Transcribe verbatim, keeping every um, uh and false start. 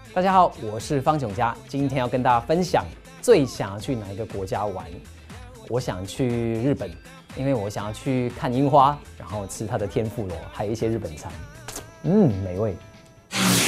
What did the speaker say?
大家好，我是方炯佳，今天要跟大家分享最想要去哪一个国家玩。我想去日本，因为我想要去看樱花，然后吃它的天妇罗，还有一些日本餐，嗯，美味。